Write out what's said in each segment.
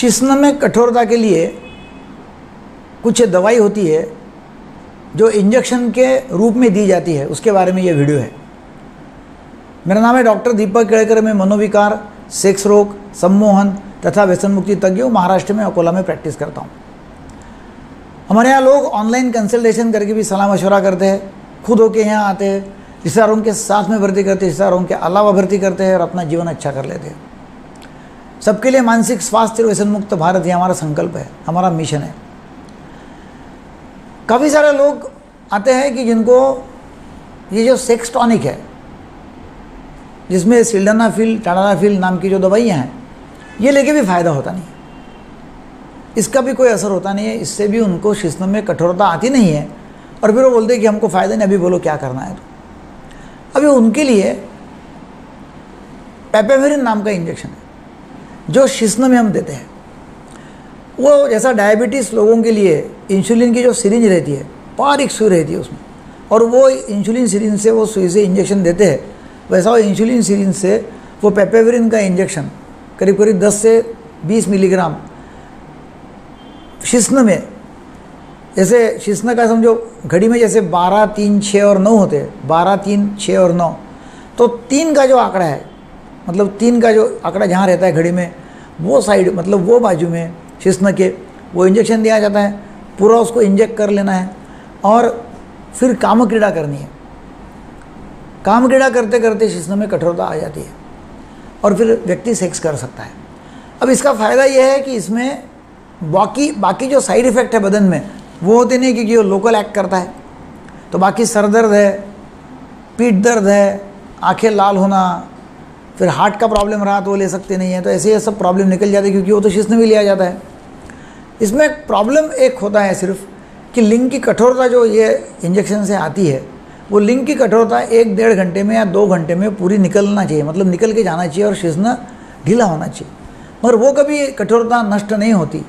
शिश्न में कठोरता के लिए कुछ दवाई होती है जो इंजेक्शन के रूप में दी जाती है, उसके बारे में ये वीडियो है। मेरा नाम है डॉक्टर दीपक केड़कर। मैं मनोविकार, सेक्स रोग, सम्मोहन तथा व्यसन मुक्ति तज्ञ हूँ। महाराष्ट्र में अकोला में प्रैक्टिस करता हूँ। हमारे यहाँ लोग ऑनलाइन कंसल्टेशन करके भी सलाह मशवरा करते हैं, खुद होके यहाँ आते हैं, रिश्तेदारों के साथ में भर्ती करते हैं, रिश्तेदारों के अलावा भर्ती करते हैं और अपना जीवन अच्छा कर लेते हैं। सबके लिए मानसिक स्वास्थ्य और व्यसन मुक्त भारत, ये हमारा संकल्प है, हमारा मिशन है। काफ़ी सारे लोग आते हैं कि जिनको ये जो सेक्स टॉनिक है, जिसमें सिल्डेनाफिल, टाडालाफिल नाम की जो दवाइयाँ हैं, ये लेके भी फ़ायदा होता नहीं है, इसका भी कोई असर होता नहीं है, इससे भी उनको शिश्न में कठोरता आती नहीं है और फिर वो बोलते हैं कि हमको फ़ायदा नहीं, अभी बोलो क्या करना है। तो अभी उनके लिए पेपेवेरिन नाम का इंजेक्शन है जो शिश्न में हम देते हैं। वो जैसा डायबिटीज़ लोगों के लिए इंसुलिन की जो सिरिंज रहती है, बारीक सुई रहती है उसमें, और वो इंसुलिन सिरिंज से वो सुई से इंजेक्शन देते हैं, वैसा वो इंसुलिन सिरिंज से वो पेपेवेरिन का इंजेक्शन करीब करीब 10 से 20 मिलीग्राम शिश्न में, जैसे शिश्न का समझो घड़ी में जैसे 12, 3, 6 और 9 होते हैं, 12, 3, 6 और 9, तो 3 का जो आंकड़ा है, मतलब 3 का जो आंकड़ा जहाँ रहता है घड़ी में, वो साइड मतलब वो बाजू में शिश्न के वो इंजेक्शन दिया जाता है। पूरा उसको इंजेक्ट कर लेना है और फिर काम क्रीड़ा करनी है। काम क्रीड़ा करते करते शिश्न में कठोरता आ जाती है और फिर व्यक्ति सेक्स कर सकता है। अब इसका फ़ायदा यह है कि इसमें बाकी जो साइड इफ़ेक्ट है बदन में वो होते नहीं, क्योंकि वो लोकल एक्ट करता है। तो बाकी सर दर्द है, पीठ दर्द है, आंखें लाल होना, फिर हार्ट का प्रॉब्लम रहा तो वो ले सकते नहीं है, तो ऐसे ये सब प्रॉब्लम निकल जाते हैं, क्योंकि वो तो शिश्न में लिया जाता है। इसमें प्रॉब्लम एक होता है सिर्फ कि लिंग की कठोरता जो ये इंजेक्शन से आती है, वो लिंग की कठोरता 1-1.5 घंटे में या 2 घंटे में पूरी निकलना चाहिए, मतलब निकल के जाना चाहिए और शिश्न ढीला होना चाहिए। मगर वो कभी कठोरता नष्ट नहीं होती,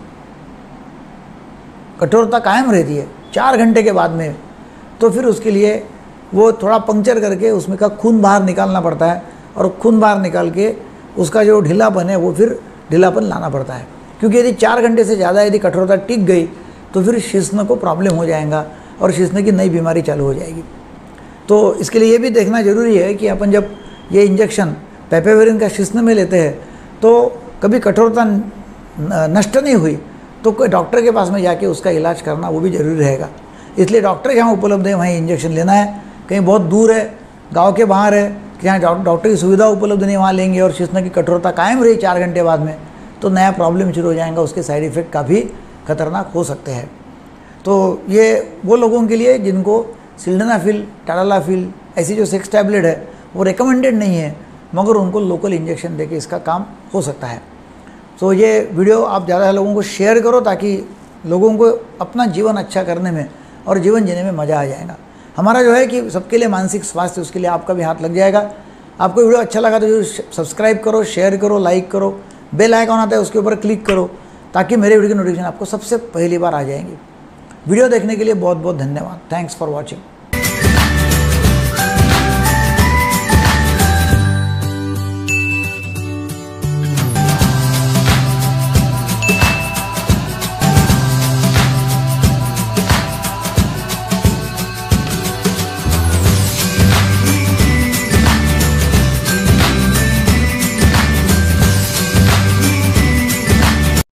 कठोरता कायम रहती है 4 घंटे के बाद में। तो फिर उसके लिए वो थोड़ा पंक्चर करके उसमें का खून बाहर निकालना पड़ता है और खून बाहर निकाल के उसका जो ढीलापन है वो फिर ढीलापन लाना पड़ता है, क्योंकि यदि 4 घंटे से ज़्यादा यदि कठोरता टिक गई तो फिर शिश्न को प्रॉब्लम हो जाएगा और शिश्न की नई बीमारी चालू हो जाएगी। तो इसके लिए ये भी देखना ज़रूरी है कि अपन जब ये इंजेक्शन पेपेवेरिन का शिश्न में लेते हैं तो कभी कठोरता नष्ट नहीं हुई तो कोई डॉक्टर के पास में जाके उसका इलाज करना वो भी ज़रूरी रहेगा। इसलिए डॉक्टर जहाँ उपलब्ध है वहीं इंजेक्शन लेना है। कहीं बहुत दूर है, गांव के बाहर है, जहाँ डॉक्टर की सुविधा उपलब्ध नहीं, वहाँ लेंगे और शिश्न की कठोरता कायम रही 4 घंटे बाद में, तो नया प्रॉब्लम शुरू हो जाएगा, उसके साइड इफ़ेक्ट काफ़ी खतरनाक हो सकते हैं। तो ये वो लोगों के लिए जिनको सिल्डेनाफिल, टाडालाफिल ऐसी जो सेक्स टैबलेट है वो रिकमेंडेड नहीं है, मगर उनको लोकल इंजेक्शन देके इसका काम हो सकता है। तो ये वीडियो आप ज़्यादा लोगों को शेयर करो ताकि लोगों को अपना जीवन अच्छा करने में और जीवन जीने में मज़ा आ जाएगा। हमारा जो है कि सबके लिए मानसिक स्वास्थ्य, उसके लिए आपका भी हाथ लग जाएगा। आपको वीडियो अच्छा लगा तो जरूर सब्सक्राइब करो, शेयर करो, लाइक करो, बेल आइकॉन आता है उसके ऊपर क्लिक करो ताकि मेरे वीडियो की नोटिफिकेशन आपको सबसे पहली बार आ जाएंगी। वीडियो देखने के लिए बहुत बहुत धन्यवाद। Thanks for watching.